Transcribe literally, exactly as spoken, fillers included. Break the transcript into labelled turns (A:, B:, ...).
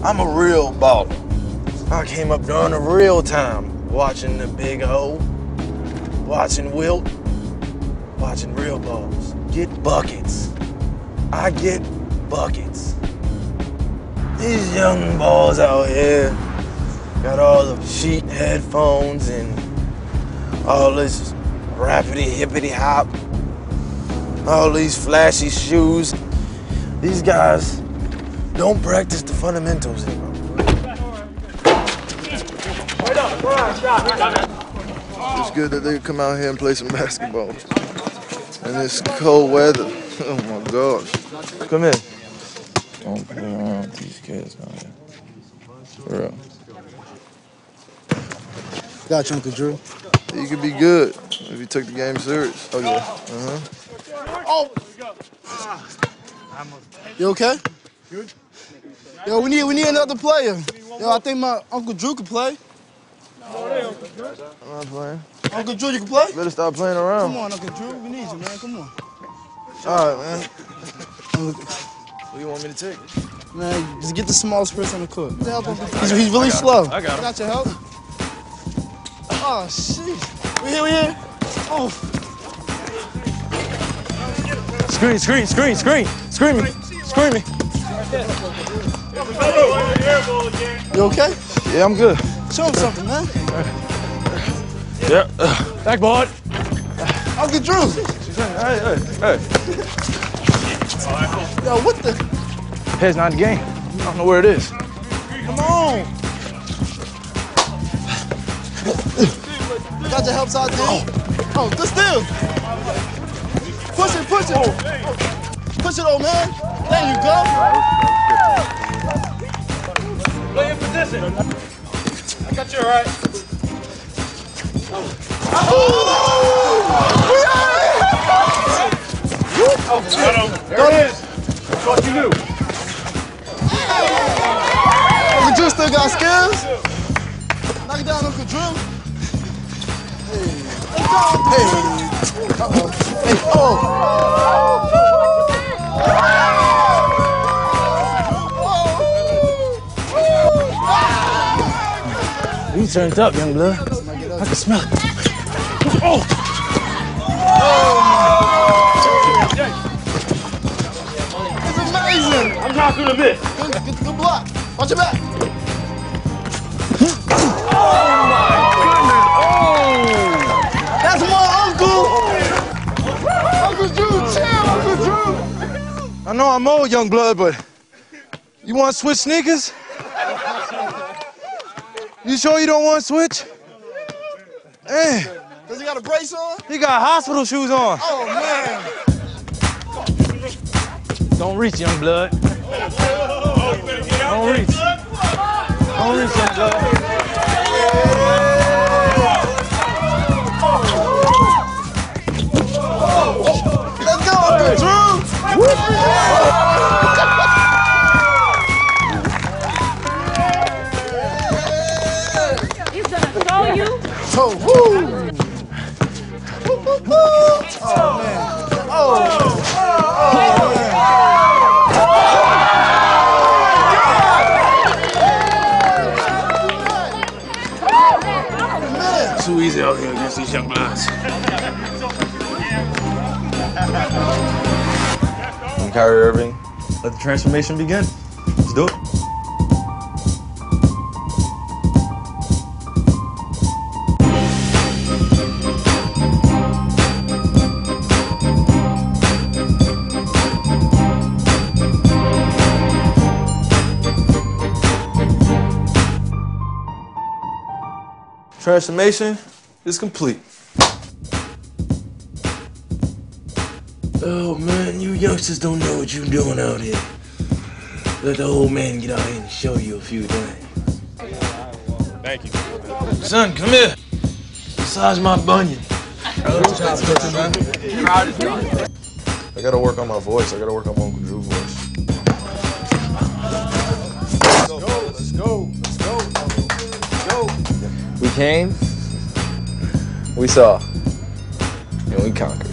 A: I'm a real baller. I came up during the real time, watching the Big O, watching Wilt, watching real balls. Get buckets. I get buckets. These young balls out here got all the sheet headphones and all this rappity hippity hop, all these flashy shoes. These guys don't practice the fundamentals anymore.
B: It's good that they come out here and play some basketball. And it's cold weather. Oh my gosh.
A: Come in.
B: Don't play around with these kids, man. For real.
C: Got you, Uncle Drew.
B: You could be good if you took the game serious.
C: Oh, yeah.
B: Uh-huh.
C: Oh! You okay? Good. Yo, we need we need another player. Yo, I think my Uncle Drew can play.
B: I'm not playing.
C: Uncle Drew, you can play?
B: Better stop playing around.
C: Come on, Uncle Drew. We need you, man. Come on.
B: All right, man. What do you want me to take?
C: Man, just get the smallest person on the court. Help him. He's, he's really slow.
B: I got him.
C: I got your help. Oh, shit. We here, we here. Oh.
A: Screen, screen, screen, screen. Screen me. Screen me.
C: You okay?
B: Yeah, I'm good.
C: Show him something, man.
A: Yeah. Uh, backboard.
C: Uncle Drew.
B: Hey, hey, hey.
C: Yo, what the?
A: Head's not in the game. I don't know where it is.
C: Come on. Got your helps out there. Oh, oh good steal. Push it, push it. Oh. Push it, old man. There you go.
D: Play in position. I got you all right.
C: Oh,
D: there it is. That's what you knew.
C: Uncle Drew still got skills. Knock it down, Uncle Drew. Hey. Hey. Uh-oh. Hey. Oh.
A: You turned up, young blood. I can smell it. Oh!
C: It's amazing.
D: I'm not gonna miss.
C: Good, good, good block. Watch your back.
D: Oh my goodness! Oh!
C: That's my uncle. Uncle Drew, chill, Uncle Drew.
A: I know I'm old, young blood, but you want to switch sneakers? You sure you don't want to switch? Hey.
C: Does he got a brace on?
A: He got hospital shoes on.
C: Oh, man.
A: Don't reach, young blood. Don't reach. Don't reach, young blood.
C: Let's go, Uncle Drew.
E: He's gonna throw you.
C: Oh, woo. Woo, woo, woo. Oh, man. Oh. Oh, man.
A: Too easy out here against these young bloods.
B: I'm Kyrie Irving.
A: Let the transformation begin. Let's do it. Transformation is complete. Oh man, you youngsters don't know what you're doing out here. Let the old man get out here and show you a few things.
D: Thank you.
A: Son, come here. Massage my bunion.
B: I gotta work on my voice. I gotta work on my Uncle Drew voice.
C: Let's go, let's go, let's go, let's go.
B: We came, we saw, and we conquered.